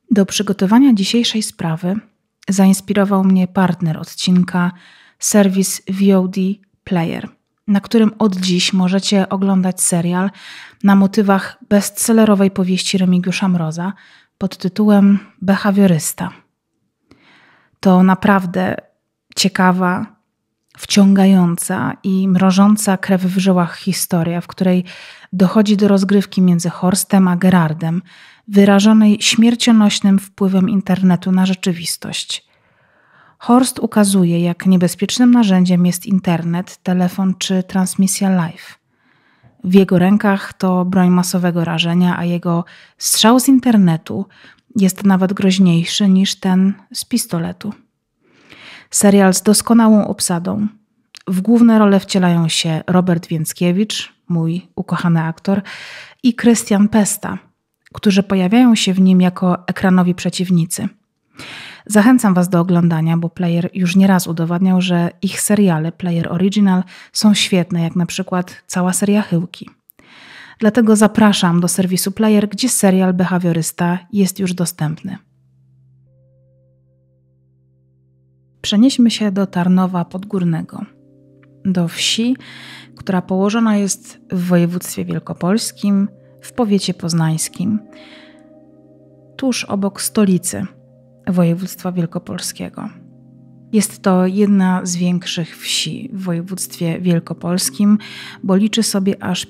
Do przygotowania dzisiejszej sprawy zainspirował mnie partner odcinka, serwis VOD Player, na którym od dziś możecie oglądać serial na motywach bestsellerowej powieści Remigiusza Mroza pod tytułem Behawiorysta. To naprawdę ciekawa, wciągająca i mrożąca krew w żyłach historia, w której dochodzi do rozgrywki między Horstem a Gerardem, wyrażonej śmiercionośnym wpływem internetu na rzeczywistość. Horst ukazuje, jak niebezpiecznym narzędziem jest internet, telefon czy transmisja live. W jego rękach to broń masowego rażenia, a jego strzał z internetu jest nawet groźniejszy niż ten z pistoletu. Serial z doskonałą obsadą. W główne role wcielają się Robert Więckiewicz, mój ukochany aktor, i Krystian Pesta, którzy pojawiają się w nim jako ekranowi przeciwnicy. Zachęcam Was do oglądania, bo Player już nieraz udowadniał, że ich seriale Player Original są świetne, jak na przykład cała seria Chyłki. Dlatego zapraszam do serwisu Player, gdzie serial Behawiorysta jest już dostępny. Przenieśmy się do Tarnowa Podgórnego, do wsi, która położona jest w województwie wielkopolskim, w powiecie poznańskim, tuż obok stolicy województwa wielkopolskiego. Jest to jedna z większych wsi w województwie wielkopolskim, bo liczy sobie aż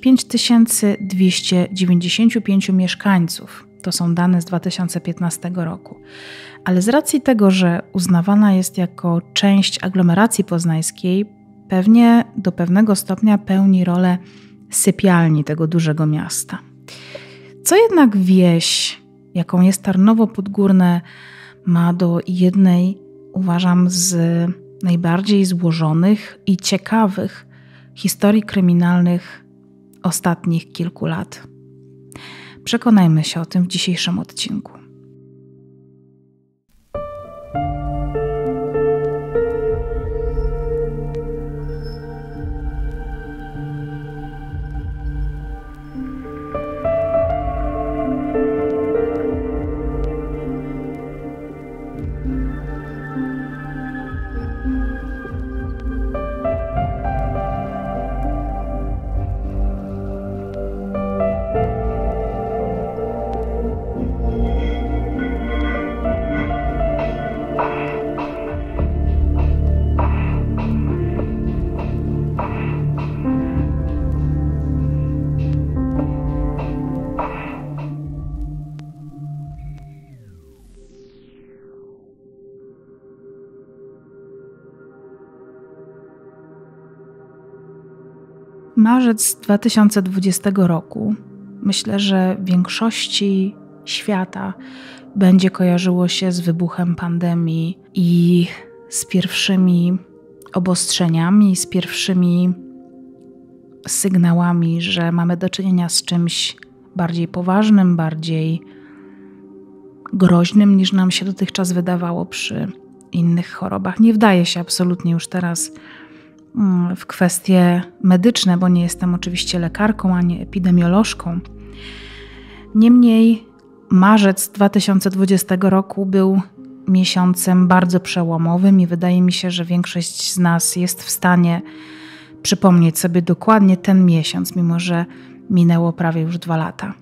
5295 mieszkańców. To są dane z 2015 roku. Ale z racji tego, że uznawana jest jako część aglomeracji poznańskiej, pewnie do pewnego stopnia pełni rolę sypialni tego dużego miasta. Co jednak wieś, jaką jest Tarnowo Podgórne, ma do jednej, uważam, z najbardziej złożonych i ciekawych historii kryminalnych ostatnich kilku lat. Przekonajmy się o tym w dzisiejszym odcinku. Marzec 2020 roku, myślę, że większości świata będzie kojarzyło się z wybuchem pandemii i z pierwszymi obostrzeniami, z pierwszymi sygnałami, że mamy do czynienia z czymś bardziej poważnym, bardziej groźnym niż nam się dotychczas wydawało przy innych chorobach. Nie wdaję się absolutnie już teraz w kwestie medyczne, bo nie jestem oczywiście lekarką ani epidemiolożką. Niemniej marzec 2020 roku był miesiącem bardzo przełomowym i wydaje mi się, że większość z nas jest w stanie przypomnieć sobie dokładnie ten miesiąc, mimo że minęło prawie już 2 lata.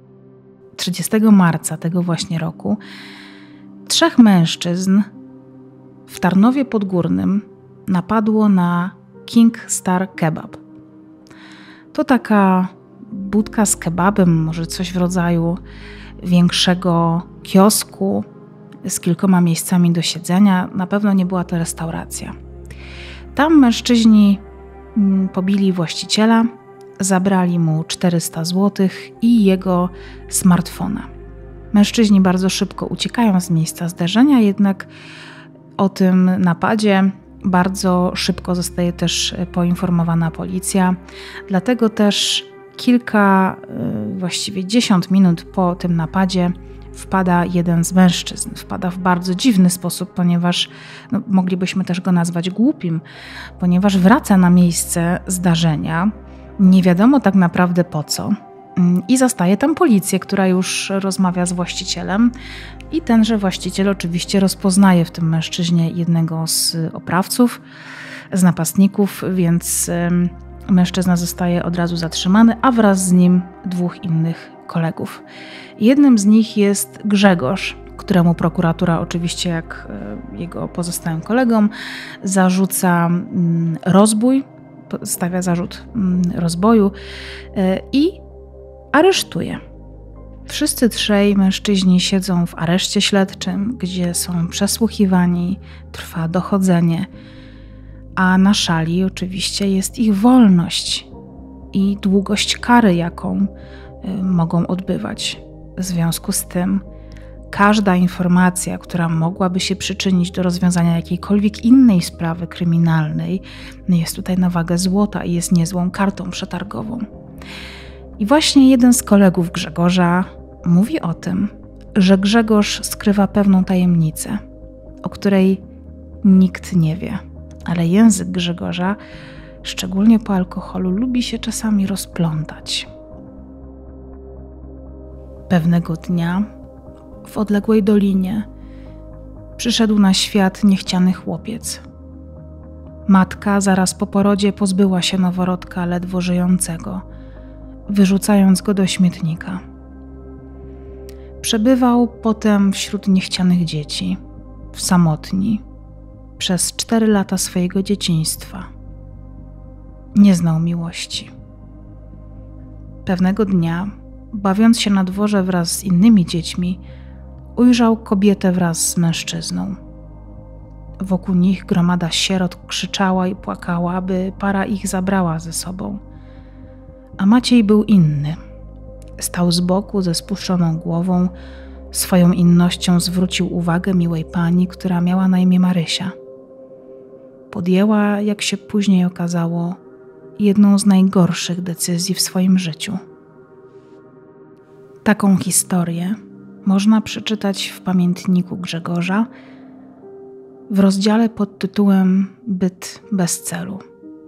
30 marca tego właśnie roku 3 mężczyzn w Tarnowie Podgórnym napadło na King Star Kebab. To taka budka z kebabem, może coś w rodzaju większego kiosku z kilkoma miejscami do siedzenia. Na pewno nie była to restauracja. Tam mężczyźni pobili właściciela, zabrali mu 400 zł i jego smartfona. Mężczyźni bardzo szybko uciekają z miejsca zdarzenia, jednak o tym napadzie bardzo szybko zostaje też poinformowana policja. Dlatego też właściwie 10 minut po tym napadzie wpada jeden z mężczyzn. Wpada w bardzo dziwny sposób, ponieważ moglibyśmy też go nazwać głupim, ponieważ wraca na miejsce zdarzenia. Nie wiadomo tak naprawdę po co. i zastaje tam policję, która już rozmawia z właścicielem i tenże właściciel oczywiście rozpoznaje w tym mężczyźnie jednego z oprawców, z napastników, więc mężczyzna zostaje od razu zatrzymany, a wraz z nim 2 innych kolegów. Jednym z nich jest Grzegorz, któremu prokuratura oczywiście, jak jego pozostałym kolegom, zarzuca rozbój, stawia zarzut rozboju i aresztuje. Wszyscy 3 mężczyźni siedzą w areszcie śledczym, gdzie są przesłuchiwani, trwa dochodzenie, a na szali oczywiście jest ich wolność i długość kary, jaką mogą odbywać. W związku z tym każda informacja, która mogłaby się przyczynić do rozwiązania jakiejkolwiek innej sprawy kryminalnej, jest tutaj na wagę złota i jest niezłą kartą przetargową. I właśnie jeden z kolegów Grzegorza mówi o tym, że Grzegorz skrywa pewną tajemnicę, o której nikt nie wie. Ale język Grzegorza, szczególnie po alkoholu, lubi się czasami rozplątać. Pewnego dnia w odległej dolinie przyszedł na świat niechciany chłopiec. Matka zaraz po porodzie pozbyła się noworodka ledwo żyjącego, wyrzucając go do śmietnika. Przebywał potem wśród niechcianych dzieci, w samotni, przez 4 lata swojego dzieciństwa. Nie znał miłości. Pewnego dnia, bawiąc się na dworze wraz z innymi dziećmi, ujrzał kobietę wraz z mężczyzną. Wokół nich gromada sierot krzyczała i płakała, by para ich zabrała ze sobą. A Maciej był inny. Stał z boku ze spuszczoną głową, swoją innością zwrócił uwagę miłej pani, która miała na imię Marysia. Podjęła, jak się później okazało, jedną z najgorszych decyzji w swoim życiu. Taką historię można przeczytać w pamiętniku Grzegorza w rozdziale pod tytułem Byt bez celu.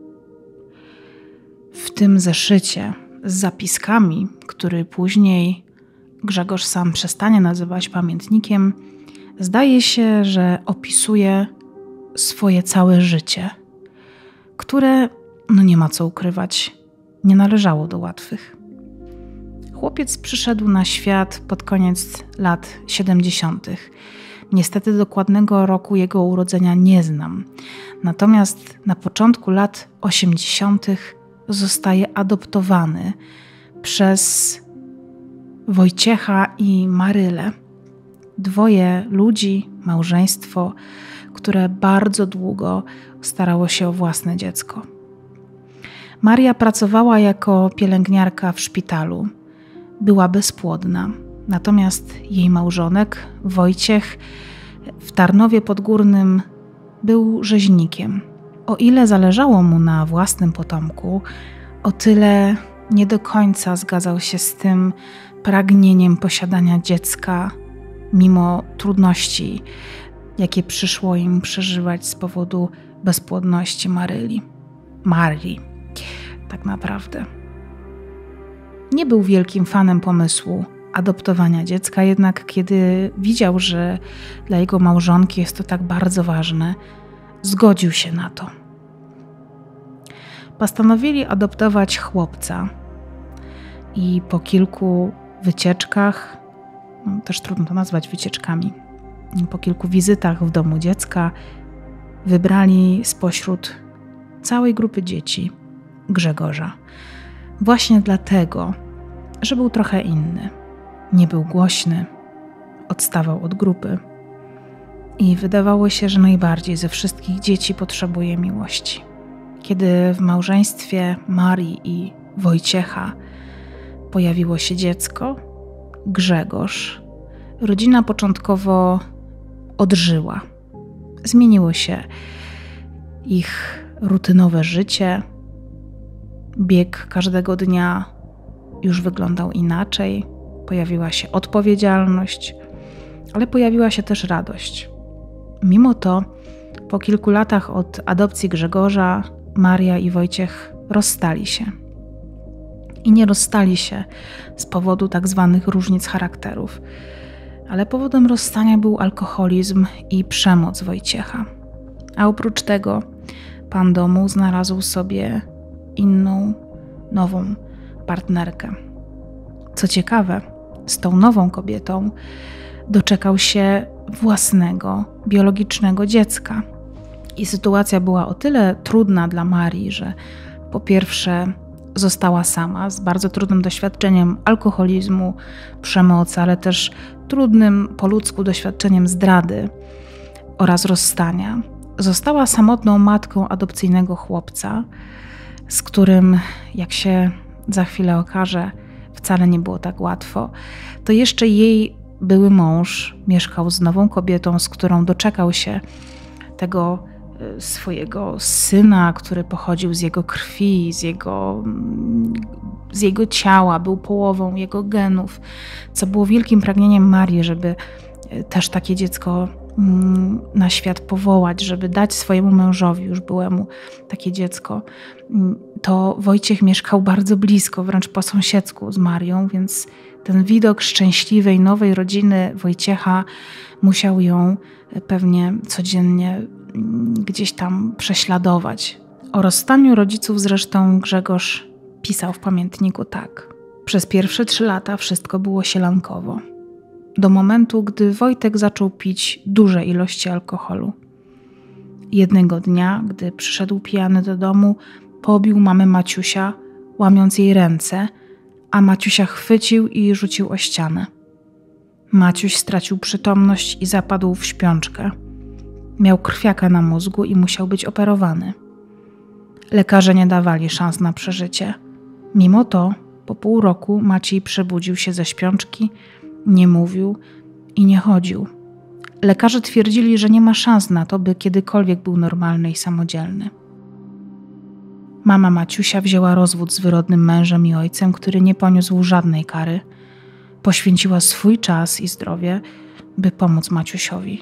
W tym zeszycie z zapiskami, który później Grzegorz sam przestanie nazywać pamiętnikiem, zdaje się, że opisuje swoje całe życie, które, nie ma co ukrywać, nie należało do łatwych. Chłopiec przyszedł na świat pod koniec lat 70. Niestety dokładnego roku jego urodzenia nie znam. Natomiast na początku lat 80. zostaje adoptowany przez Wojciecha i Marylę. 2 ludzi, małżeństwo, które bardzo długo starało się o własne dziecko. Maria pracowała jako pielęgniarka w szpitalu. Była bezpłodna. Natomiast jej małżonek, Wojciech, w Tarnowie Podgórnym był rzeźnikiem. O ile zależało mu na własnym potomku, o tyle nie do końca zgadzał się z tym pragnieniem posiadania dziecka, mimo trudności, jakie przyszło im przeżywać z powodu bezpłodności Marii, tak naprawdę. Nie był wielkim fanem pomysłu adoptowania dziecka, jednak kiedy widział, że dla jego małżonki jest to tak bardzo ważne, zgodził się na to. Postanowili adoptować chłopca i po kilku wycieczkach, też trudno to nazwać wycieczkami, po kilku wizytach w domu dziecka wybrali spośród całej grupy dzieci Grzegorza. Właśnie dlatego, że był trochę inny. Nie był głośny, odstawał od grupy i wydawało się, że najbardziej ze wszystkich dzieci potrzebuje miłości. Kiedy w małżeństwie Marii i Wojciecha pojawiło się dziecko, Grzegorz, rodzina początkowo odżyła. Zmieniło się ich rutynowe życie. Bieg każdego dnia już wyglądał inaczej. Pojawiła się odpowiedzialność, ale pojawiła się też radość. Mimo to, po kilku latach od adopcji Grzegorza, Maria i Wojciech rozstali się. i nie rozstali się z powodu tak zwanych różnic charakterów. Ale powodem rozstania był alkoholizm i przemoc Wojciecha. A oprócz tego pan domu znalazł sobie inną, nową partnerkę. Co ciekawe, z tą nową kobietą doczekał się własnego, biologicznego dziecka. I sytuacja była o tyle trudna dla Marii, że po pierwsze została sama z bardzo trudnym doświadczeniem alkoholizmu, przemocy, ale też trudnym po ludzku doświadczeniem zdrady oraz rozstania. Została samotną matką adopcyjnego chłopca, z którym, jak się za chwilę okaże, wcale nie było tak łatwo. To jeszcze jej były mąż mieszkał z nową kobietą, z którą doczekał się tego swojego syna, który pochodził z jego krwi, z jego ciała, był połową jego genów, co było wielkim pragnieniem Marii, żeby też takie dziecko na świat powołać, żeby dać swojemu mężowi, już byłemu, takie dziecko. To Wojciech mieszkał bardzo blisko, wręcz po sąsiedzku z Marią, więc ten widok szczęśliwej, nowej rodziny Wojciecha musiał ją pewnie codziennie gdzieś tam prześladować. O rozstaniu rodziców zresztą Grzegorz pisał w pamiętniku tak. Przez pierwsze 3 lata wszystko było sielankowo. Do momentu, gdy Wojtek zaczął pić duże ilości alkoholu. Jednego dnia, gdy przyszedł pijany do domu, pobił mamę Maciusia, łamiąc jej ręce, a Maciusia chwycił i rzucił o ścianę. Maciuś stracił przytomność i zapadł w śpiączkę. Miał krwiaka na mózgu i musiał być operowany. Lekarze nie dawali szans na przeżycie. Mimo to, po pół roku Maciej przebudził się ze śpiączki, nie mówił i nie chodził. Lekarze twierdzili, że nie ma szans na to, by kiedykolwiek był normalny i samodzielny. Mama Maciusia wzięła rozwód z wyrodnym mężem i ojcem, który nie poniósł żadnej kary. Poświęciła swój czas i zdrowie, by pomóc Maciusiowi.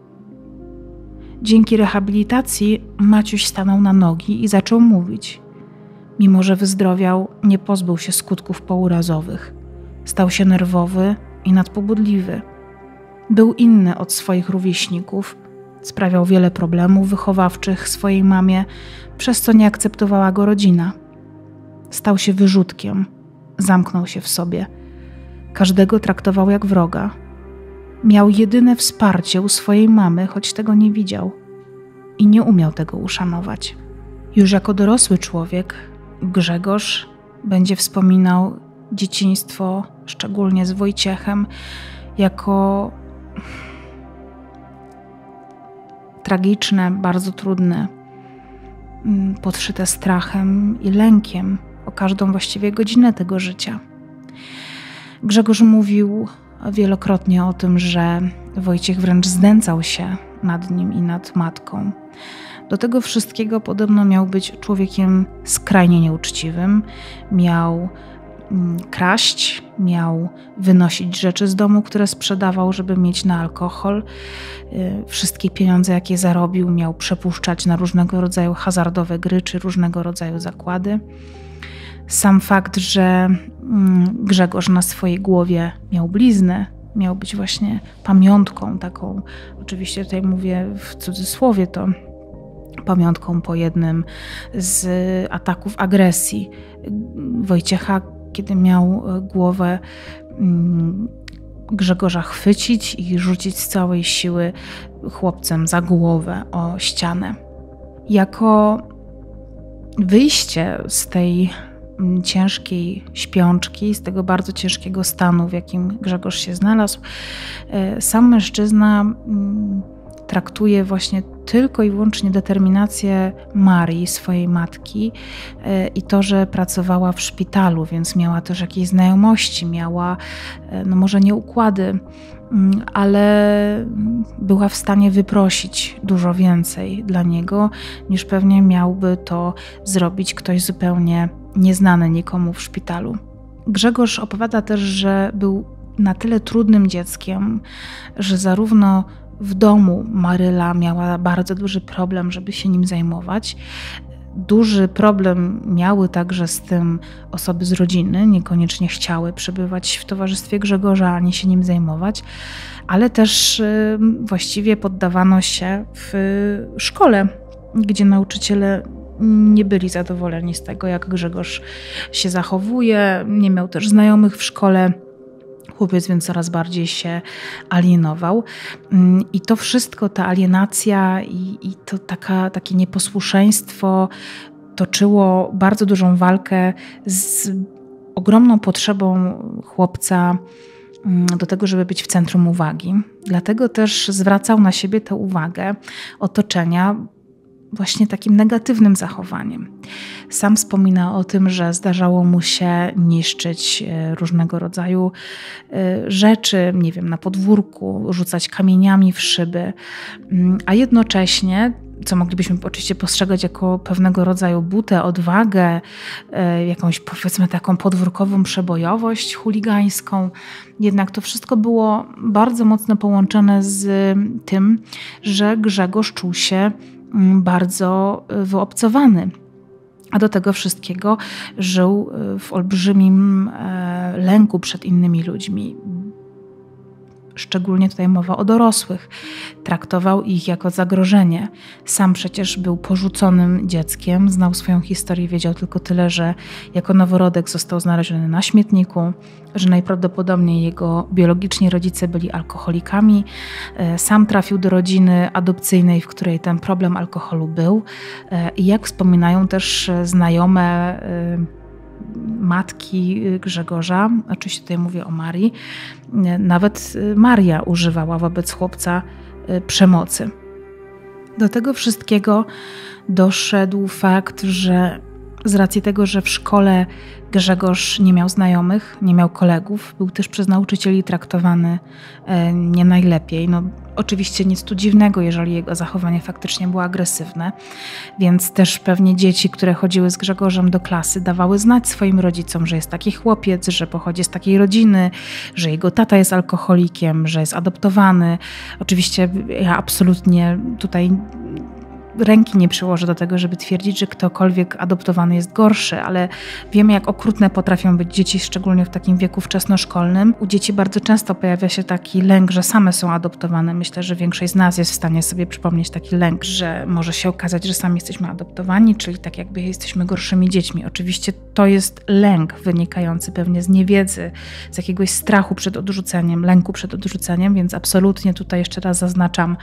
Dzięki rehabilitacji Maciuś stanął na nogi i zaczął mówić. Mimo że wyzdrowiał, nie pozbył się skutków pourazowych. Stał się nerwowy i nadpobudliwy. Był inny od swoich rówieśników, sprawiał wiele problemów wychowawczych swojej mamie, przez co nie akceptowała go rodzina. Stał się wyrzutkiem, zamknął się w sobie. Każdego traktował jak wroga. Miał jedyne wsparcie u swojej mamy, choć tego nie widział i nie umiał tego uszanować. Już jako dorosły człowiek Grzegorz będzie wspominał dzieciństwo, szczególnie z Wojciechem, jako tragiczne, bardzo trudne, podszyte strachem i lękiem o każdą właściwie godzinę tego życia. Grzegorz mówił wielokrotnie o tym, że Wojciech wręcz znęcał się nad nim i nad matką. Do tego wszystkiego podobno miał być człowiekiem skrajnie nieuczciwym, miał kraść, miał wynosić rzeczy z domu, które sprzedawał, żeby mieć na alkohol. Wszystkie pieniądze, jakie zarobił, miał przepuszczać na różnego rodzaju hazardowe gry czy różnego rodzaju zakłady. Sam fakt, że Grzegorz na swojej głowie miał bliznę, miał być właśnie pamiątką taką, oczywiście tutaj mówię w cudzysłowie, to pamiątką po jednym z ataków agresji Wojciecha, kiedy miał głowę Grzegorza chwycić i rzucić z całej siły chłopcem za głowę o ścianę. Jako wyjście z tej ciężkiej śpiączki, z tego bardzo ciężkiego stanu, w jakim Grzegorz się znalazł, sam mężczyzna traktuje właśnie tylko i wyłącznie determinację Marii, swojej matki, i to, że pracowała w szpitalu, więc miała też jakieś znajomości, miała, no może nie układy, ale była w stanie wyprosić dużo więcej dla niego, niż pewnie miałby to zrobić ktoś zupełnie nieznany nikomu w szpitalu. Grzegorz opowiada też, że był na tyle trudnym dzieckiem, że zarówno w domu Maryla miała bardzo duży problem, żeby się nim zajmować, Duży problem miały także z tym osoby z rodziny, niekoniecznie chciały przebywać w towarzystwie Grzegorza ani się nim zajmować, ale też właściwie poddawano się w szkole, gdzie nauczyciele nie byli zadowoleni z tego, jak Grzegorz się zachowuje, nie miał też znajomych w szkole. Chłopiec więc coraz bardziej się alienował. I to wszystko, ta alienacja i to takie nieposłuszeństwo toczyło bardzo dużą walkę z ogromną potrzebą chłopca do tego, żeby być w centrum uwagi. Dlatego też zwracał na siebie tę uwagę otoczenia właśnie takim negatywnym zachowaniem. Sam wspomina o tym, że zdarzało mu się niszczyć różnego rodzaju rzeczy, nie wiem, na podwórku, rzucać kamieniami w szyby, a jednocześnie, co moglibyśmy oczywiście postrzegać jako pewnego rodzaju butę, odwagę, jakąś powiedzmy taką podwórkową przebojowość chuligańską. Jednak to wszystko było bardzo mocno połączone z tym, że Grzegorz czuł się bardzo wyobcowany. A do tego wszystkiego żył w olbrzymim lęku przed innymi ludźmi. Szczególnie tutaj mowa o dorosłych. Traktował ich jako zagrożenie. Sam przecież był porzuconym dzieckiem, znał swoją historię, wiedział tylko tyle, że jako noworodek został znaleziony na śmietniku, że najprawdopodobniej jego biologiczni rodzice byli alkoholikami. Sam trafił do rodziny adopcyjnej, w której ten problem alkoholu był. I jak wspominają też znajome matki Grzegorza, oczywiście tutaj mówię o Marii, nawet Maria używała wobec chłopca przemocy. Do tego wszystkiego doszedł fakt, że z racji tego, że w szkole Grzegorz nie miał znajomych, nie miał kolegów, był też przez nauczycieli traktowany nie najlepiej. No, oczywiście nic tu dziwnego, jeżeli jego zachowanie faktycznie było agresywne, więc też pewnie dzieci, które chodziły z Grzegorzem do klasy, dawały znać swoim rodzicom, że jest taki chłopiec, że pochodzi z takiej rodziny, że jego tata jest alkoholikiem, że jest adoptowany. Oczywiście ja absolutnie tutaj ręki nie przyłożę do tego, żeby twierdzić, że ktokolwiek adoptowany jest gorszy, ale wiemy, jak okrutne potrafią być dzieci, szczególnie w takim wieku wczesnoszkolnym. U dzieci bardzo często pojawia się taki lęk, że same są adoptowane. Myślę, że większość z nas jest w stanie sobie przypomnieć taki lęk, że może się okazać, że sami jesteśmy adoptowani, czyli tak jakby jesteśmy gorszymi dziećmi. Oczywiście to jest lęk wynikający pewnie z niewiedzy, z jakiegoś strachu przed odrzuceniem, lęku przed odrzuceniem, więc absolutnie tutaj jeszcze raz zaznaczam,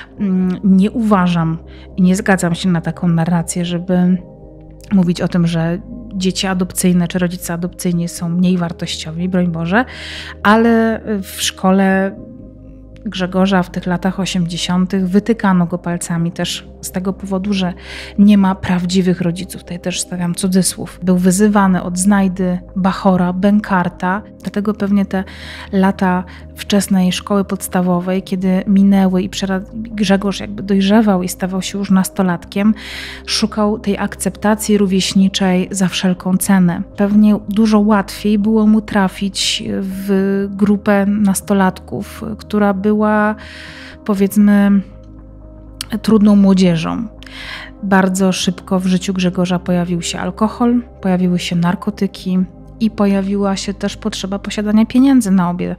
nie uważam i nie zgadzam się na taką narrację, żeby mówić o tym, że dzieci adopcyjne czy rodzice adopcyjni są mniej wartościowi, broń Boże, ale w szkole Grzegorza w tych latach 80. wytykano go palcami też z tego powodu, że nie ma prawdziwych rodziców. Tutaj też stawiam cudzysłów. Był wyzywany od Znajdy, Bachora, Bękarta. Dlatego pewnie te lata wczesnej szkoły podstawowej, kiedy minęły i Grzegorz jakby dojrzewał i stawał się już nastolatkiem, szukał tej akceptacji rówieśniczej za wszelką cenę. Pewnie dużo łatwiej było mu trafić w grupę nastolatków, która była, powiedzmy, trudną młodzieżą. Bardzo szybko w życiu Grzegorza pojawił się alkohol, pojawiły się narkotyki i pojawiła się też potrzeba posiadania pieniędzy na obie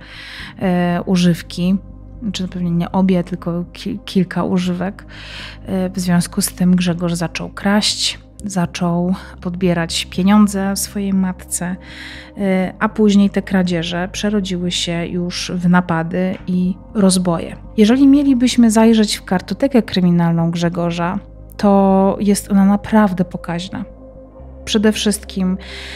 używki. Czy pewnie nie obie, tylko kilka używek. W związku z tym Grzegorz zaczął kraść, zaczął podbierać pieniądze swojej matce, a później te kradzieże przerodziły się już w napady i rozboje. Jeżeli mielibyśmy zajrzeć w kartotekę kryminalną Grzegorza, to jest ona naprawdę pokaźna. Przede wszystkim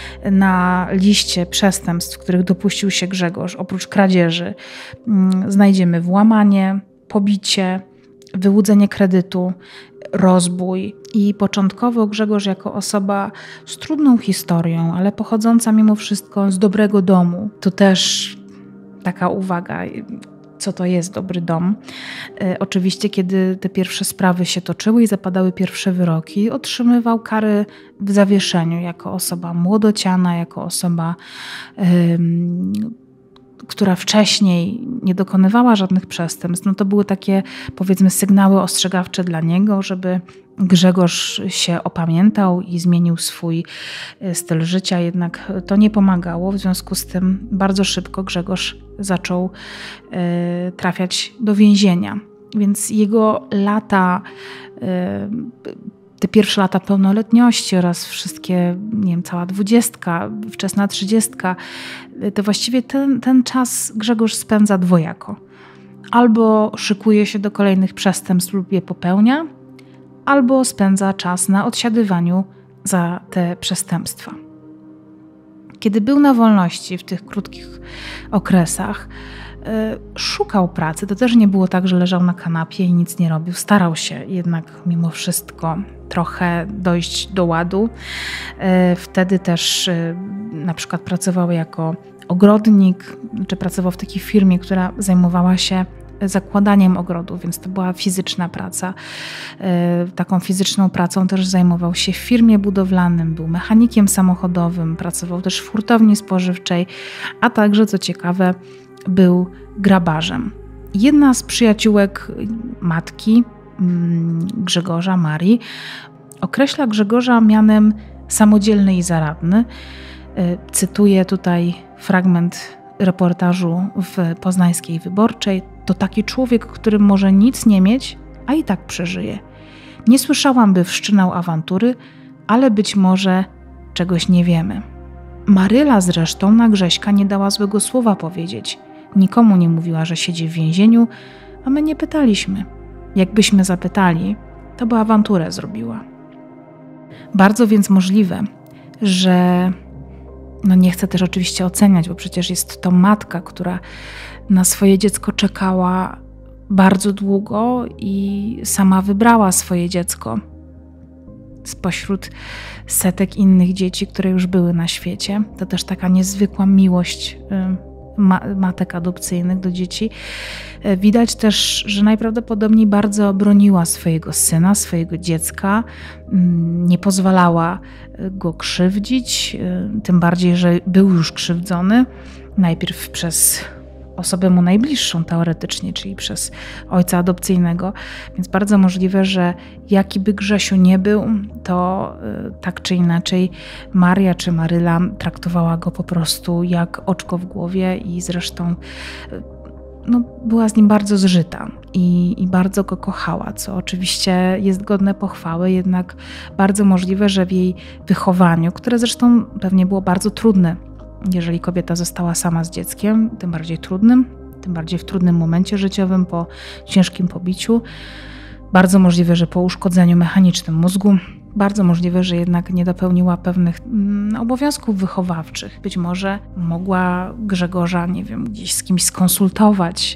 na liście przestępstw, których dopuścił się Grzegorz, oprócz kradzieży, znajdziemy włamanie, pobicie, wyłudzenie kredytu, rozbój. I początkowo Grzegorz jako osoba z trudną historią, ale pochodząca mimo wszystko z dobrego domu. To też taka uwaga, co to jest dobry dom. Oczywiście, kiedy te pierwsze sprawy się toczyły i zapadały pierwsze wyroki, otrzymywał kary w zawieszeniu jako osoba młodociana, jako osoba, która wcześniej nie dokonywała żadnych przestępstw. No to były takie, powiedzmy, sygnały ostrzegawcze dla niego, żeby Grzegorz się opamiętał i zmienił swój styl życia, jednak to nie pomagało. W związku z tym bardzo szybko Grzegorz zaczął trafiać do więzienia. Więc jego lata, te pierwsze lata pełnoletności oraz wszystkie, nie wiem, cała 20, wczesna 30, to właściwie ten czas Grzegorz spędza dwojako. Albo szykuje się do kolejnych przestępstw lub je popełnia, albo spędza czas na odsiadywaniu za te przestępstwa. Kiedy był na wolności w tych krótkich okresach, szukał pracy. To też nie było tak, że leżał na kanapie i nic nie robił. Starał się jednak mimo wszystko trochę dojść do ładu. Wtedy też na przykład pracował jako ogrodnik, czy pracował w takiej firmie, która zajmowała się zakładaniem ogrodu, więc to była fizyczna praca. Taką fizyczną pracą też zajmował się w firmie budowlanym, był mechanikiem samochodowym, pracował też w hurtowni spożywczej, a także, co ciekawe, był grabarzem. Jedna z przyjaciółek matki Grzegorza, Marii, określa Grzegorza mianem samodzielny i zaradny. Cytuję tutaj fragment reportażu w Poznańskiej Wyborczej. To taki człowiek, który może nic nie mieć, a i tak przeżyje. Nie słyszałam, by wszczynał awantury, ale być może czegoś nie wiemy. Maryla zresztą na Grześka nie dała złego słowa powiedzieć. Nikomu nie mówiła, że siedzi w więzieniu, a my nie pytaliśmy. Jakbyśmy zapytali, to by awanturę zrobiła. Bardzo więc możliwe, że nie chcę też oczywiście oceniać, bo przecież jest to matka, która na swoje dziecko czekała bardzo długo i sama wybrała swoje dziecko spośród setek innych dzieci, które już były na świecie. To też taka niezwykła miłość matek adopcyjnych do dzieci. Widać też, że najprawdopodobniej bardzo broniła swojego syna, swojego dziecka. Nie pozwalała go krzywdzić, tym bardziej, że był już krzywdzony. Najpierw przez osobę mu najbliższą teoretycznie, czyli przez ojca adopcyjnego. Więc bardzo możliwe, że jaki by Grzesiu nie był, to tak czy inaczej Maria czy Maryla traktowała go po prostu jak oczko w głowie i zresztą była z nim bardzo zżyta i bardzo go kochała, co oczywiście jest godne pochwały, jednak bardzo możliwe, że w jej wychowaniu, które zresztą pewnie było bardzo trudne, jeżeli kobieta została sama z dzieckiem, tym bardziej w trudnym momencie życiowym, po ciężkim pobiciu. Bardzo możliwe, że po uszkodzeniu mechanicznym mózgu. Bardzo możliwe, że jednak nie dopełniła pewnych obowiązków wychowawczych. Być może mogła Grzegorza, gdzieś z kimś skonsultować.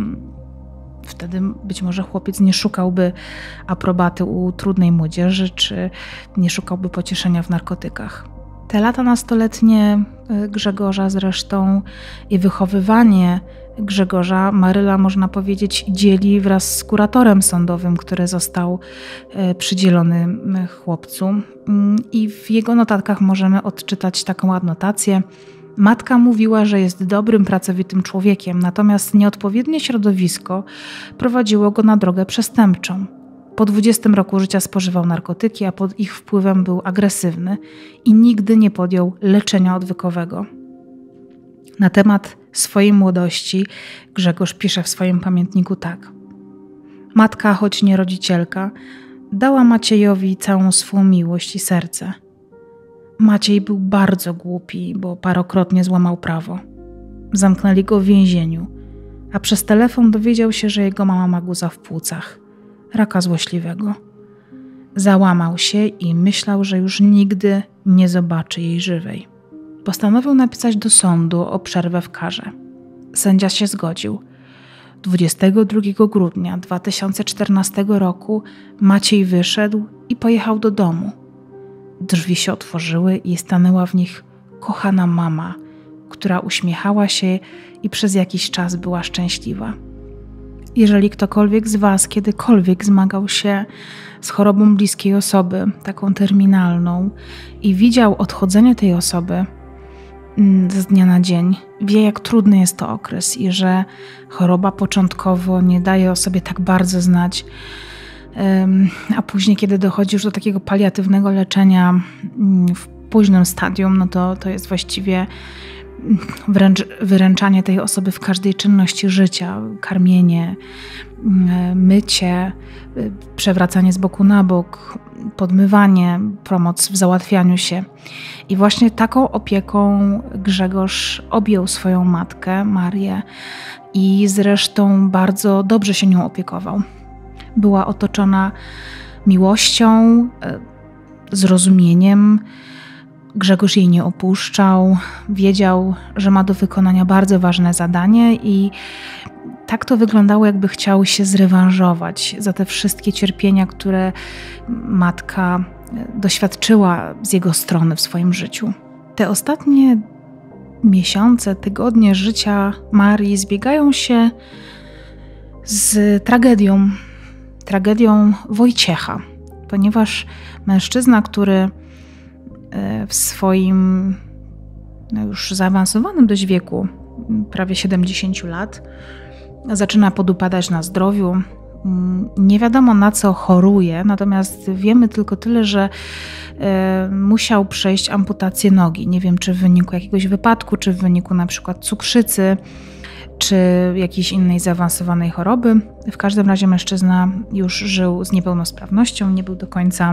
Wtedy być może chłopiec nie szukałby aprobaty u trudnej młodzieży, czy nie szukałby pocieszenia w narkotykach. Te lata nastoletnie Grzegorza zresztą i wychowywanie Grzegorza Maryla, można powiedzieć, dzieli wraz z kuratorem sądowym, który został przydzielony chłopcu. I w jego notatkach możemy odczytać taką adnotację. Matka mówiła, że jest dobrym, pracowitym człowiekiem, natomiast nieodpowiednie środowisko prowadziło go na drogę przestępczą. Po 20 roku życia spożywał narkotyki, a pod ich wpływem był agresywny i nigdy nie podjął leczenia odwykowego. Na temat swojej młodości Grzegorz pisze w swoim pamiętniku tak. Matka, choć nie rodzicielka, dała Maciejowi całą swą miłość i serce. Maciej był bardzo głupi, bo parokrotnie złamał prawo. Zamknęli go w więzieniu, a przez telefon dowiedział się, że jego mama ma guza w płucach. Raka złośliwego. Załamał się i myślał, że już nigdy nie zobaczy jej żywej. Postanowił napisać do sądu o przerwę w karze. Sędzia się zgodził. 22 grudnia 2014 roku Maciej wyszedł i pojechał do domu. Drzwi się otworzyły i stanęła w nich kochana mama, która uśmiechała się i przez jakiś czas była szczęśliwa. Jeżeli ktokolwiek z Was kiedykolwiek zmagał się z chorobą bliskiej osoby, taką terminalną, i widział odchodzenie tej osoby z dnia na dzień, wie, jak trudny jest to okres i że choroba początkowo nie daje o sobie tak bardzo znać, A później, kiedy dochodzi już do takiego paliatywnego leczenia w późnym stadium, no to jest właściwie wręcz wyręczanie tej osoby w każdej czynności życia. Karmienie, mycie, przewracanie z boku na bok, podmywanie, pomoc w załatwianiu się. I właśnie taką opieką Grzegorz objął swoją matkę, Marię, i zresztą bardzo dobrze się nią opiekował. Była otoczona miłością, zrozumieniem. Grzegorz jej nie opuszczał, wiedział, że ma do wykonania bardzo ważne zadanie i tak to wyglądało, jakby chciał się zrewanżować za te wszystkie cierpienia, które matka doświadczyła z jego strony w swoim życiu. Te ostatnie miesiące, tygodnie życia Marii zbiegają się z tragedią Wojciecha, ponieważ mężczyzna, w swoim już zaawansowanym dość wieku, prawie 70 lat, zaczyna podupadać na zdrowiu. Nie wiadomo, na co choruje, natomiast wiemy tylko tyle, że musiał przejść amputację nogi. Nie wiem, czy w wyniku jakiegoś wypadku, czy w wyniku na przykład cukrzycy, czy jakiejś innej zaawansowanej choroby. W każdym razie mężczyzna już żył z niepełnosprawnością, nie był do końca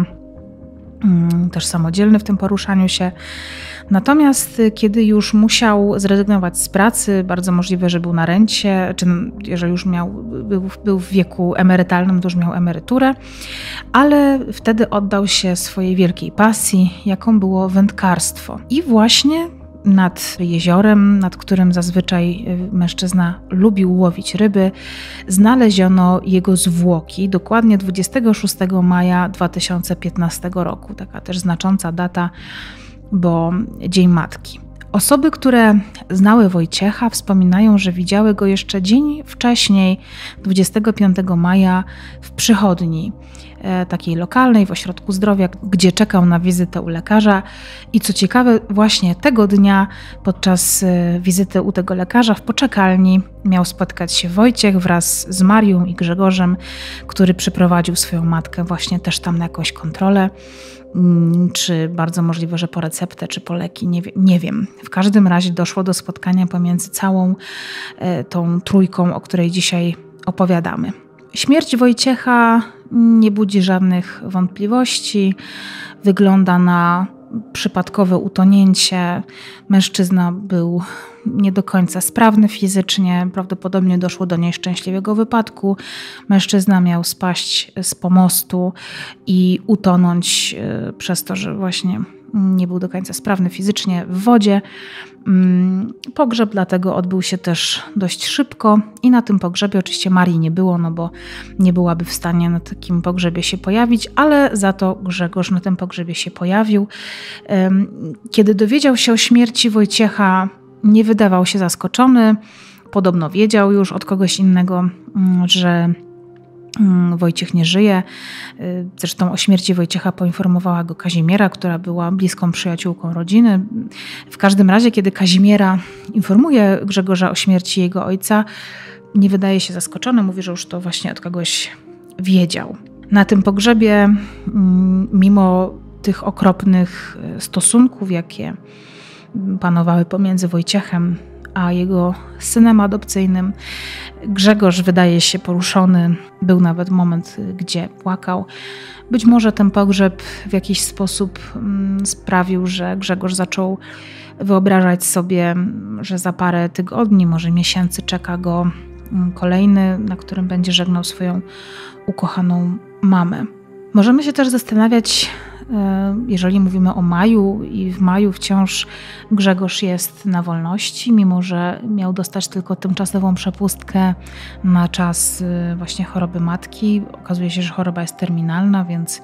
też samodzielny w tym poruszaniu się. Natomiast kiedy już musiał zrezygnować z pracy, bardzo możliwe, że był na rencie, czy jeżeli już był w wieku emerytalnym, to już miał emeryturę, ale wtedy oddał się swojej wielkiej pasji, jaką było wędkarstwo. I właśnie nad jeziorem, nad którym zazwyczaj mężczyzna lubił łowić ryby, znaleziono jego zwłoki, dokładnie 26 maja 2015 roku. Taka też znacząca data, bo Dzień Matki. Osoby, które znały Wojciecha, wspominają, że widziały go jeszcze dzień wcześniej, 25 maja, w przychodni takiej lokalnej w ośrodku zdrowia, gdzie czekał na wizytę u lekarza. I co ciekawe, właśnie tego dnia podczas wizyty u tego lekarza w poczekalni miał spotkać się Wojciech wraz z Marią i Grzegorzem, który przyprowadził swoją matkę właśnie też tam na jakąś kontrolę, czy bardzo możliwe, że po receptę, czy po leki, nie wiem. W każdym razie doszło do spotkania pomiędzy całą tą trójką, o której dzisiaj opowiadamy. Śmierć Wojciecha nie budzi żadnych wątpliwości. Wygląda na przypadkowe utonięcie. Mężczyzna był nie do końca sprawny fizycznie. Prawdopodobnie doszło do nieszczęśliwego wypadku. Mężczyzna miał spaść z pomostu i utonąć przez to, że właśnie nie był do końca sprawny fizycznie w wodzie. Pogrzeb dlatego odbył się też dość szybko i na tym pogrzebie oczywiście Marii nie było, no bo nie byłaby w stanie na takim pogrzebie się pojawić, ale za to Grzegorz na tym pogrzebie się pojawił. Kiedy dowiedział się o śmierci Wojciecha, nie wydawał się zaskoczony. Podobno wiedział już od kogoś innego, że Wojciech nie żyje. Zresztą o śmierci Wojciecha poinformowała go Kazimiera, która była bliską przyjaciółką rodziny. W każdym razie, kiedy Kazimiera informuje Grzegorza o śmierci jego ojca, nie wydaje się zaskoczony. Mówi, że już to właśnie od kogoś wiedział. Na tym pogrzebie, mimo tych okropnych stosunków, jakie panowały pomiędzy Wojciechem a jego synem adopcyjnym, Grzegorz wydaje się poruszony. Był nawet moment, gdzie płakał. Być może ten pogrzeb w jakiś sposób sprawił, że Grzegorz zaczął wyobrażać sobie, że za parę tygodni, może miesięcy czeka go kolejny, na którym będzie żegnał swoją ukochaną mamę. Możemy się też zastanawiać, jeżeli mówimy o maju i w maju wciąż Grzegorz jest na wolności, mimo że miał dostać tylko tymczasową przepustkę na czas właśnie choroby matki. Okazuje się, że choroba jest terminalna, więc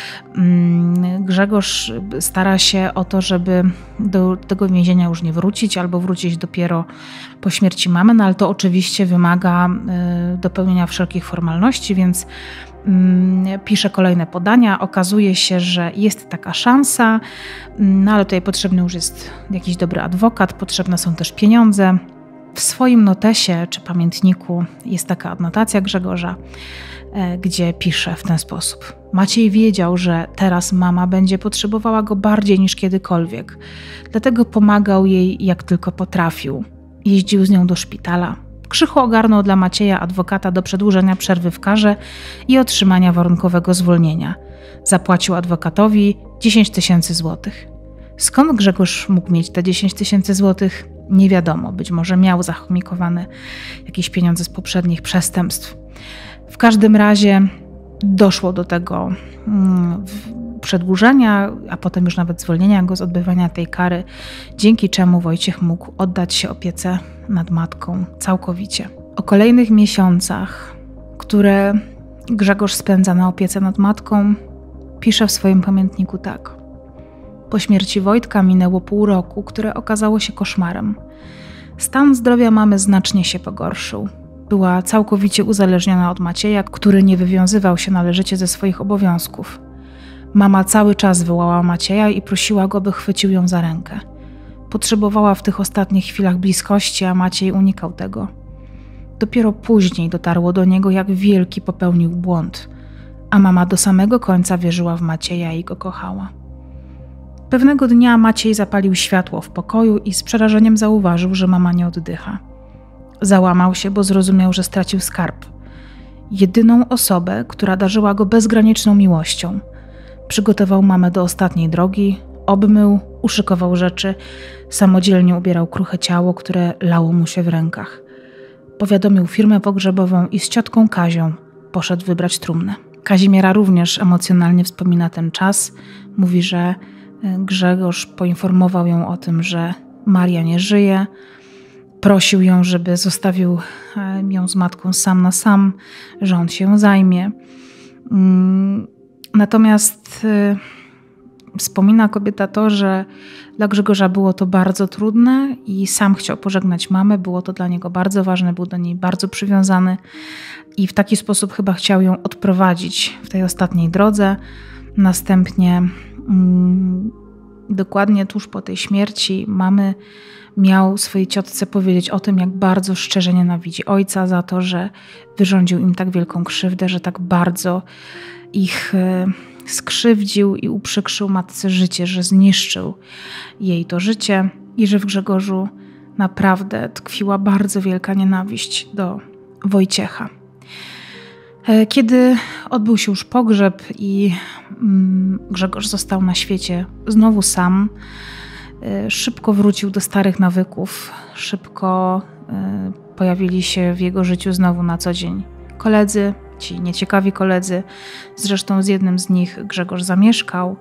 Grzegorz stara się o to, żeby do tego więzienia już nie wrócić albo wrócić dopiero po śmierci mamy, no ale to oczywiście wymaga dopełnienia wszelkich formalności, więc pisze kolejne podania. Okazuje się, że jest taka szansa, no ale tutaj potrzebny już jest jakiś dobry adwokat, potrzebne są też pieniądze. W swoim notesie czy pamiętniku jest taka adnotacja Grzegorza, gdzie pisze w ten sposób. Maciej wiedział, że teraz mama będzie potrzebowała go bardziej niż kiedykolwiek. Dlatego pomagał jej jak tylko potrafił. Jeździł z nią do szpitala. Krzychu ogarnął dla Macieja adwokata do przedłużenia przerwy w karze i otrzymania warunkowego zwolnienia. Zapłacił adwokatowi 10 000 złotych. Skąd Grzegorz mógł mieć te 10 000 złotych? Nie wiadomo. Być może miał zachomikowane jakieś pieniądze z poprzednich przestępstw. W każdym razie doszło do tego przedłużenia, a potem już nawet zwolnienia go z odbywania tej kary, dzięki czemu Wojciech mógł oddać się opiece nad matką całkowicie. O kolejnych miesiącach, które Grzegorz spędza na opiece nad matką, pisze w swoim pamiętniku tak. Po śmierci Wojtka minęło pół roku, które okazało się koszmarem. Stan zdrowia mamy znacznie się pogorszył. Była całkowicie uzależniona od Macieja, który nie wywiązywał się należycie ze swoich obowiązków. Mama cały czas wołała Macieja i prosiła go, by chwycił ją za rękę. Potrzebowała w tych ostatnich chwilach bliskości, a Maciej unikał tego. Dopiero później dotarło do niego, jak wielki popełnił błąd, a mama do samego końca wierzyła w Macieja i go kochała. Pewnego dnia Maciej zapalił światło w pokoju i z przerażeniem zauważył, że mama nie oddycha. Załamał się, bo zrozumiał, że stracił skarb. Jedyną osobę, która darzyła go bezgraniczną miłością. Przygotował mamę do ostatniej drogi, obmył, uszykował rzeczy, samodzielnie ubierał kruche ciało, które lało mu się w rękach. Powiadomił firmę pogrzebową i z ciotką Kazią poszedł wybrać trumnę. Kazimiera również emocjonalnie wspomina ten czas. Mówi, że Grzegorz poinformował ją o tym, że Maria nie żyje. Prosił ją, żeby zostawił ją z matką sam na sam, że on się zajmie. Natomiast wspomina kobieta to, że dla Grzegorza było to bardzo trudne i sam chciał pożegnać mamę. Było to dla niego bardzo ważne, był do niej bardzo przywiązany i w taki sposób chyba chciał ją odprowadzić w tej ostatniej drodze. Następnie dokładnie tuż po tej śmierci mamy miał swojej ciotce powiedzieć o tym, jak bardzo szczerze nienawidzi ojca za to, że wyrządził im tak wielką krzywdę, że tak bardzo ich skrzywdził i uprzykrzył matce życie, że zniszczył jej to życie i że w Grzegorzu naprawdę tkwiła bardzo wielka nienawiść do Wojciecha. Kiedy odbył się już pogrzeb i Grzegorz został na świecie znowu sam, szybko wrócił do starych nawyków, szybko pojawili się w jego życiu znowu na co dzień koledzy, ci nieciekawi koledzy. Zresztą z jednym z nich Grzegorz zamieszkał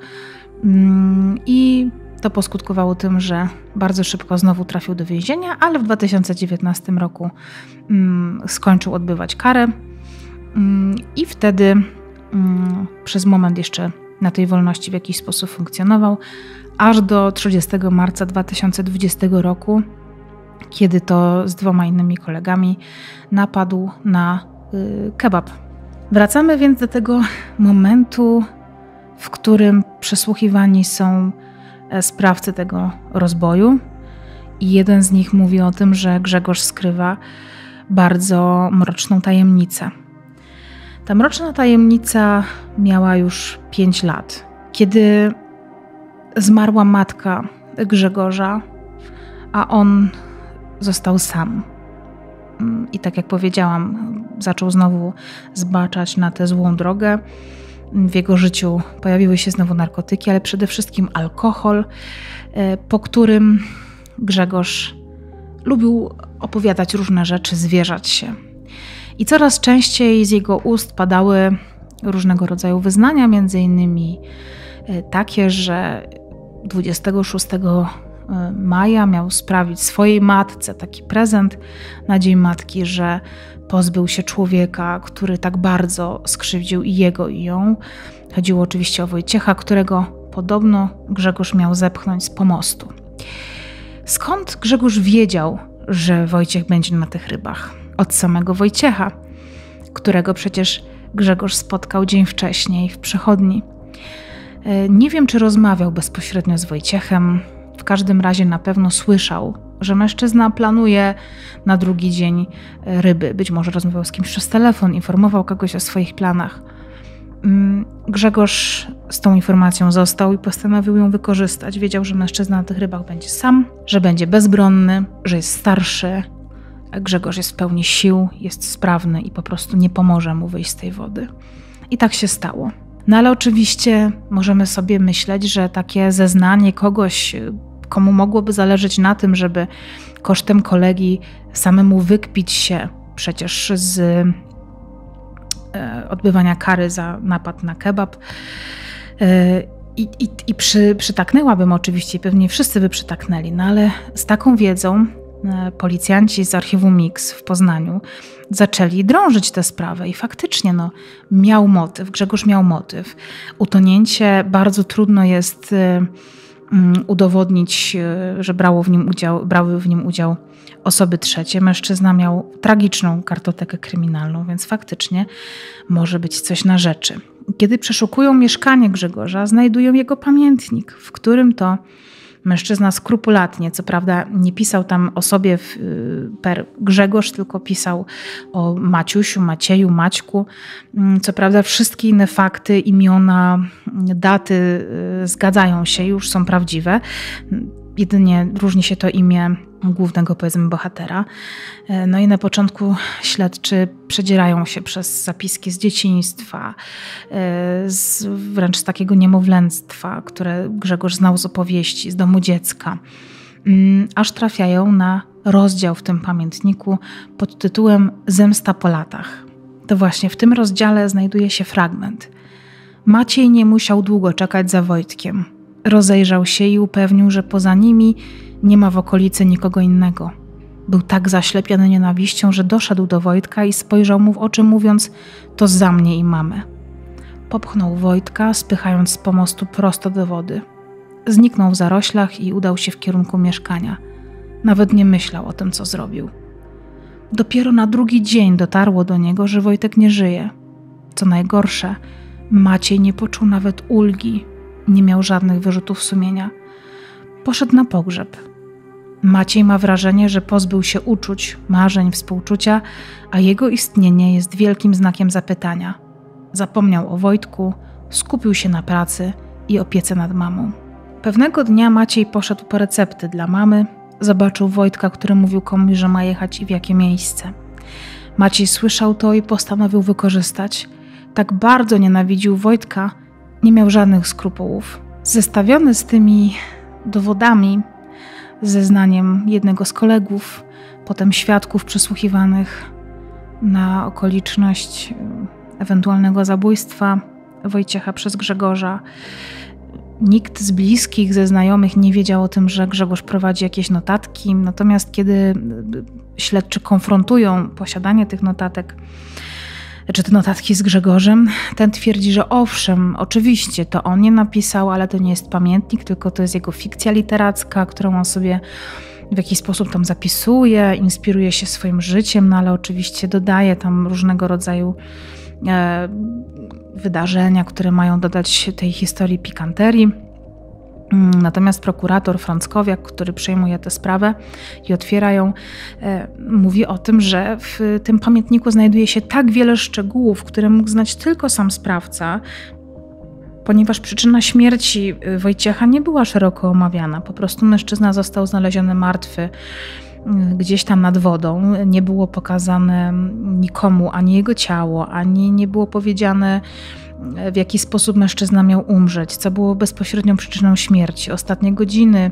i to poskutkowało tym, że bardzo szybko znowu trafił do więzienia, ale w 2019 roku skończył odbywać karę i wtedy przez moment jeszcze na tej wolności w jakiś sposób funkcjonował, aż do 30 marca 2020 roku, kiedy to z 2 innymi kolegami napadł na kebab. Wracamy więc do tego momentu, w którym przesłuchiwani są sprawcy tego rozboju i jeden z nich mówi o tym, że Grzegorz skrywa bardzo mroczną tajemnicę. Ta mroczna tajemnica miała już 5 lat. Kiedy zmarła matka Grzegorza, a on został sam. I tak jak powiedziałam, zaczął znowu zbaczać na tę złą drogę. W jego życiu pojawiły się znowu narkotyki, ale przede wszystkim alkohol, po którym Grzegorz lubił opowiadać różne rzeczy, zwierzać się. I coraz częściej z jego ust padały różnego rodzaju wyznania, między innymi takie, że 26 maja miał sprawić swojej matce taki prezent na Dzień Matki, że pozbył się człowieka, który tak bardzo skrzywdził i jego, i ją. Chodziło oczywiście o Wojciecha, którego podobno Grzegorz miał zepchnąć z pomostu. Skąd Grzegorz wiedział, że Wojciech będzie na tych rybach? Od samego Wojciecha, którego przecież Grzegorz spotkał dzień wcześniej w przychodni. Nie wiem, czy rozmawiał bezpośrednio z Wojciechem. W każdym razie na pewno słyszał, że mężczyzna planuje na drugi dzień ryby. Być może rozmawiał z kimś przez telefon, informował kogoś o swoich planach. Grzegorz z tą informacją został i postanowił ją wykorzystać. Wiedział, że mężczyzna na tych rybach będzie sam, że będzie bezbronny, że jest starszy. Grzegorz jest w pełni sił, jest sprawny i po prostu nie pomoże mu wyjść z tej wody. I tak się stało. No ale oczywiście możemy sobie myśleć, że takie zeznanie kogoś, komu mogłoby zależeć na tym, żeby kosztem kolegi samemu wykpić się przecież z odbywania kary za napad na kebab. Przytaknęłabym oczywiście, pewnie wszyscy by przytaknęli, no ale z taką wiedzą policjanci z archiwum Mix w Poznaniu zaczęli drążyć tę sprawę i faktycznie miał motyw, Grzegorz miał motyw. Utonięcie bardzo trudno jest udowodnić, że brały w nim udział osoby trzecie. Mężczyzna miał tragiczną kartotekę kryminalną, więc faktycznie może być coś na rzeczy. Kiedy przeszukują mieszkanie Grzegorza, znajdują jego pamiętnik, w którym to mężczyzna skrupulatnie, co prawda nie pisał tam o sobie per Grzegorz, tylko pisał o Maciusiu, Macieju, Maćku. Co prawda wszystkie inne fakty, imiona, daty zgadzają się, już są prawdziwe. Jedynie różni się to imię głównego, powiedzmy, bohatera. No i na początku śledczy przedzierają się przez zapiski z dzieciństwa, wręcz z takiego niemowlęctwa, które Grzegorz znał z opowieści, z domu dziecka. Aż trafiają na rozdział w tym pamiętniku pod tytułem Zemsta po latach. To właśnie w tym rozdziale znajduje się fragment. Maciej nie musiał długo czekać za Wojtkiem. Rozejrzał się i upewnił, że poza nimi nie ma w okolicy nikogo innego. Był tak zaślepiony nienawiścią, że doszedł do Wojtka i spojrzał mu w oczy, mówiąc: to za mnie i mamę. Popchnął Wojtka, spychając z pomostu prosto do wody. Zniknął w zaroślach i udał się w kierunku mieszkania. Nawet nie myślał o tym, co zrobił. Dopiero na drugi dzień dotarło do niego, że Wojtek nie żyje. Co najgorsze, Maciej nie poczuł nawet ulgi. Nie miał żadnych wyrzutów sumienia. Poszedł na pogrzeb. Maciej ma wrażenie, że pozbył się uczuć, marzeń, współczucia, a jego istnienie jest wielkim znakiem zapytania. Zapomniał o Wojtku, skupił się na pracy i opiece nad mamą. Pewnego dnia Maciej poszedł po recepty dla mamy, zobaczył Wojtka, który mówił komuś, że ma jechać i w jakie miejsce. Maciej słyszał to i postanowił wykorzystać. Tak bardzo nienawidził Wojtka, nie miał żadnych skrupułów. Zestawiony z tymi dowodami, zeznaniem jednego z kolegów, potem świadków przesłuchiwanych na okoliczność ewentualnego zabójstwa Wojciecha przez Grzegorza. Nikt z bliskich, ze znajomych nie wiedział o tym, że Grzegorz prowadzi jakieś notatki, natomiast kiedy śledczy konfrontują posiadanie tych notatek, czy te notatki z Grzegorzem, ten twierdzi, że owszem, oczywiście to on je napisał, ale to nie jest pamiętnik, tylko to jest jego fikcja literacka, którą on sobie w jakiś sposób tam zapisuje, inspiruje się swoim życiem, no ale oczywiście dodaje tam różnego rodzaju wydarzenia, które mają dodać tej historii pikanterii. Natomiast prokurator Frąckowiak, który przejmuje tę sprawę i otwiera ją, mówi o tym, że w tym pamiętniku znajduje się tak wiele szczegółów, które mógł znać tylko sam sprawca, ponieważ przyczyna śmierci Wojciecha nie była szeroko omawiana. Po prostu mężczyzna został znaleziony martwy gdzieś tam nad wodą. Nie było pokazane nikomu ani jego ciało, ani nie było powiedziane, w jaki sposób mężczyzna miał umrzeć, co było bezpośrednią przyczyną śmierci. Ostatnie godziny,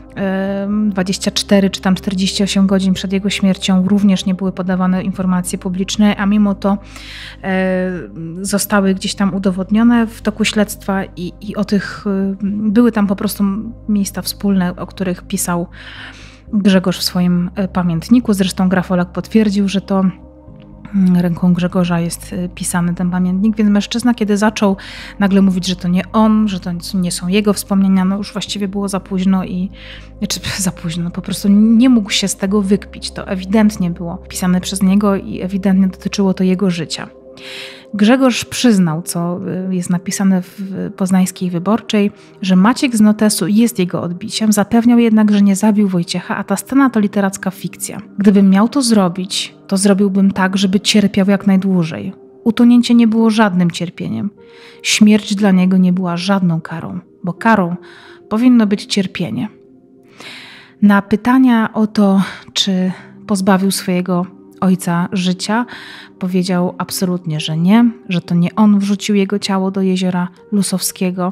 24 czy tam 48 godzin przed jego śmiercią również nie były podawane informacje publiczne, a mimo to zostały gdzieś tam udowodnione w toku śledztwa i o tych były tam po prostu miejsca wspólne, o których pisał Grzegorz w swoim pamiętniku. Zresztą grafolog potwierdził, że to ręką Grzegorza jest pisany ten pamiętnik, więc mężczyzna, kiedy zaczął nagle mówić, że to nie on, że to nie są jego wspomnienia, no już właściwie było za późno za późno, po prostu nie mógł się z tego wykpić. To ewidentnie było pisane przez niego i ewidentnie dotyczyło to jego życia. Grzegorz przyznał, co jest napisane w Poznańskiej Wyborczej, że Maciek z notesu jest jego odbiciem, zapewniał jednak, że nie zabił Wojciecha, a ta scena to literacka fikcja. Gdybym miał to zrobić, to zrobiłbym tak, żeby cierpiał jak najdłużej. Utonięcie nie było żadnym cierpieniem. Śmierć dla niego nie była żadną karą, bo karą powinno być cierpienie. Na pytania o to, czy pozbawił swojego ojca życia, powiedział absolutnie, że nie, że to nie on wrzucił jego ciało do jeziora Lusowskiego.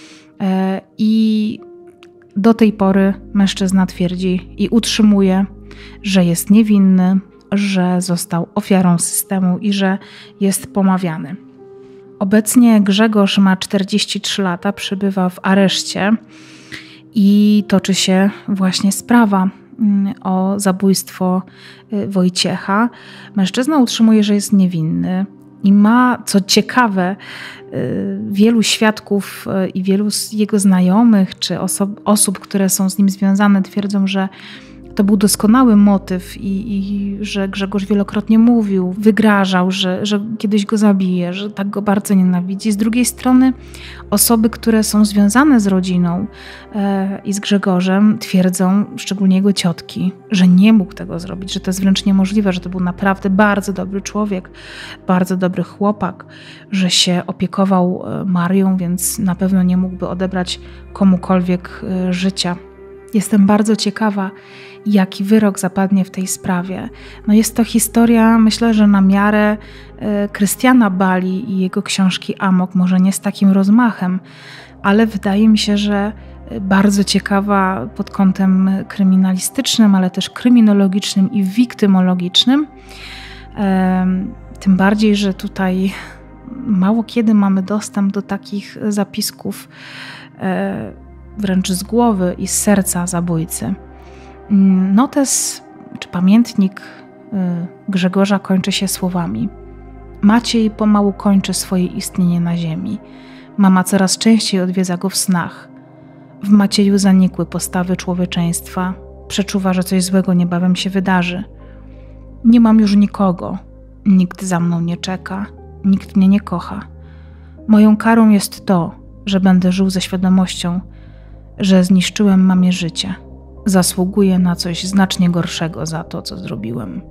I do tej pory mężczyzna twierdzi i utrzymuje, że jest niewinny, że został ofiarą systemu i że jest pomawiany. Obecnie Grzegorz ma 43 lata, przebywa w areszcie i toczy się właśnie sprawa o zabójstwo Wojciecha. Mężczyzna utrzymuje, że jest niewinny i ma, co ciekawe, wielu świadków i wielu jego znajomych czy osób, które są z nim związane, twierdzą, że to był doskonały motyw i że Grzegorz wielokrotnie mówił, wygrażał, że kiedyś go zabije, że tak go bardzo nienawidzi. Z drugiej strony osoby, które są związane z rodziną i z Grzegorzem, twierdzą, szczególnie jego ciotki, że nie mógł tego zrobić, że to jest wręcz niemożliwe, że to był naprawdę bardzo dobry człowiek, bardzo dobry chłopak, że się opiekował Marią, więc na pewno nie mógłby odebrać komukolwiek życia. Jestem bardzo ciekawa, jaki wyrok zapadnie w tej sprawie. No jest to historia, myślę, że na miarę Krystiana Bali i jego książki Amok, może nie z takim rozmachem, ale wydaje mi się, że bardzo ciekawa pod kątem kryminalistycznym, ale też kryminologicznym i wiktymologicznym. Tym bardziej, że tutaj mało kiedy mamy dostęp do takich zapisków wręcz z głowy i z serca zabójcy. Notes czy pamiętnik Grzegorza kończy się słowami: Maciej pomału kończy swoje istnienie na ziemi. Mama coraz częściej odwiedza go w snach. W Macieju zanikły postawy człowieczeństwa. Przeczuwa, że coś złego niebawem się wydarzy. Nie mam już nikogo. Nikt za mną nie czeka. Nikt mnie nie kocha. Moją karą jest to, że będę żył ze świadomością, że zniszczyłem mamie życie. Zasługuję na coś znacznie gorszego za to, co zrobiłem.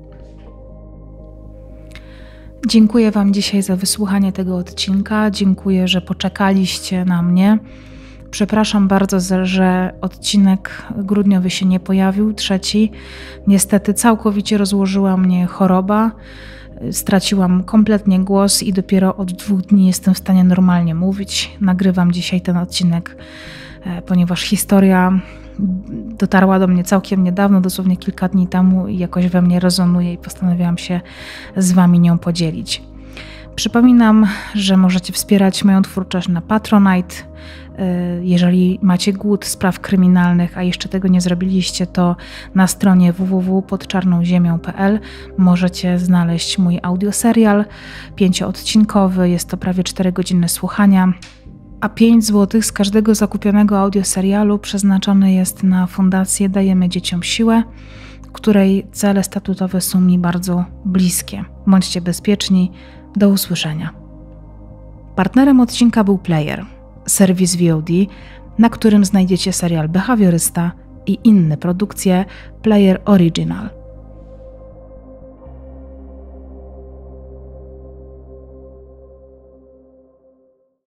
Dziękuję Wam dzisiaj za wysłuchanie tego odcinka. Dziękuję, że poczekaliście na mnie. Przepraszam bardzo, że odcinek grudniowy się nie pojawił, 3. Niestety całkowicie rozłożyła mnie choroba. Straciłam kompletnie głos i dopiero od 2 dni jestem w stanie normalnie mówić. Nagrywam dzisiaj ten odcinek, ponieważ historia dotarła do mnie całkiem niedawno, dosłownie kilka dni temu i jakoś we mnie rezonuje i postanowiłam się z Wami nią podzielić. Przypominam, że możecie wspierać moją twórczość na Patronite. Jeżeli macie głód spraw kryminalnych, a jeszcze tego nie zrobiliście, to na stronie www.podczarnąziemią.pl możecie znaleźć mój audioserial 5-odcinkowy. Jest to prawie 4 godziny słuchania, a 5 zł z każdego zakupionego audioserialu przeznaczone jest na fundację Dajemy Dzieciom Siłę, której cele statutowe są mi bardzo bliskie. Bądźcie bezpieczni. Do usłyszenia. Partnerem odcinka był Player, serwis VOD, na którym znajdziecie serial Behawiorysta i inne produkcje Player Original.